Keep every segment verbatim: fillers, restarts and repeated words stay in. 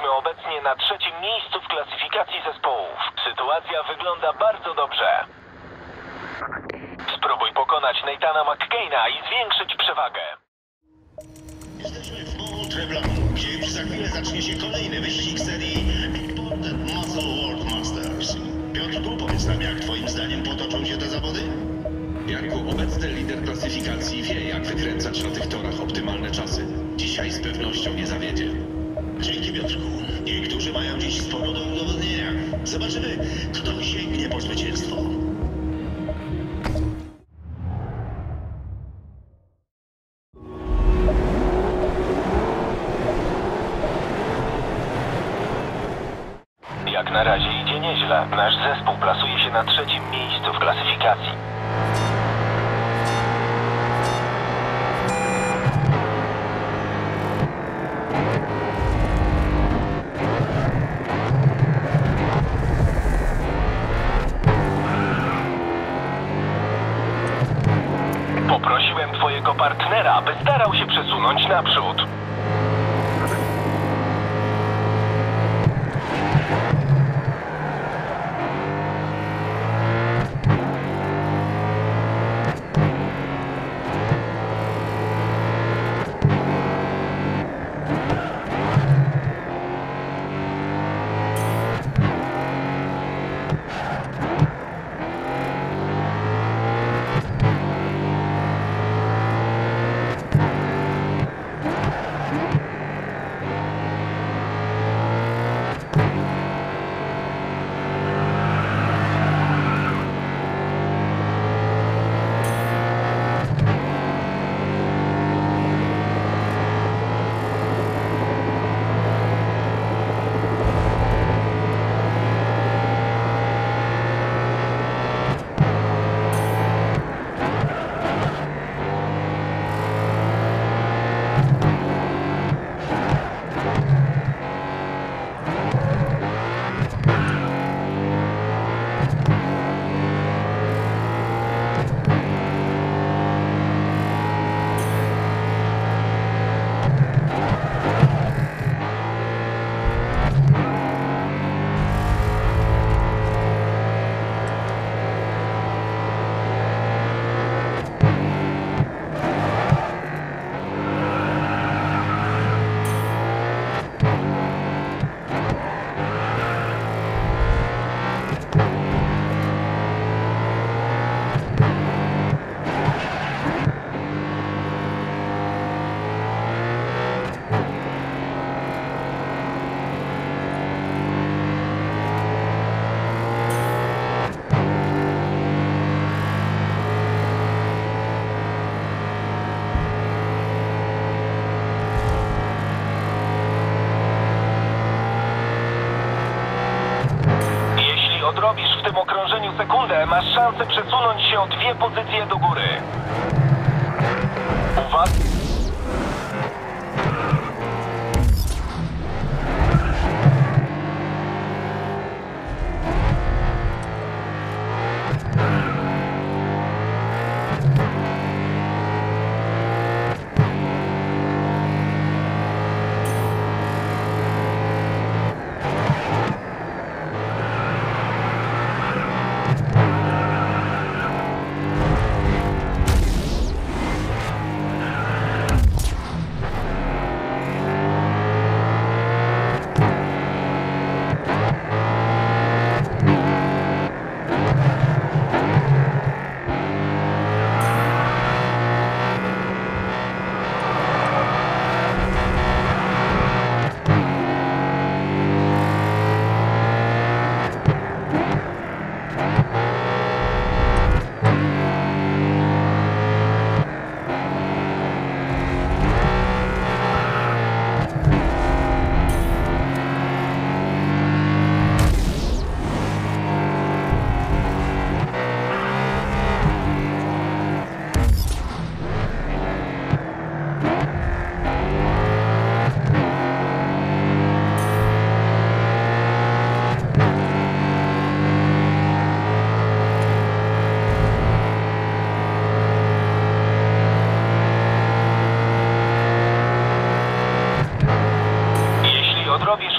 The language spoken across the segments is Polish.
Jesteśmy obecnie na trzecim miejscu w klasyfikacji zespołów. Sytuacja wygląda bardzo dobrze. Spróbuj pokonać Nathana McCaina i zwiększyć przewagę. Jesteśmy w Mont Tremblant, gdzie już za chwilę zacznie się kolejny wyścig serii Imported Muscle World Masters. Piotrku, powiedz nam, jak twoim zdaniem potoczą się te zawody? Jako obecny lider klasyfikacji wie, jak wykręcać na tych torach optymalne czasy. Dzisiaj z pewnością nie zawiedzie. Dzięki, Piotrku. Niektórzy mają dziś sporo do udowodnienia. Zobaczymy, kto sięgnie po zwycięstwo. Jak na razie idzie nieźle. Nasz zespół plasuje się na trzecim miejscu w klasyfikacji. Poprosiłem twojego partnera, by starał się przesunąć naprzód. Odrobisz w tym okrążeniu sekundę, masz szansę przesunąć się o dwie pozycje do góry. Uwaga!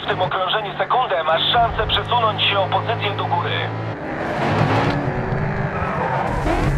w tym okrążeniu sekundę, masz szansę przesunąć się o pozycję do góry.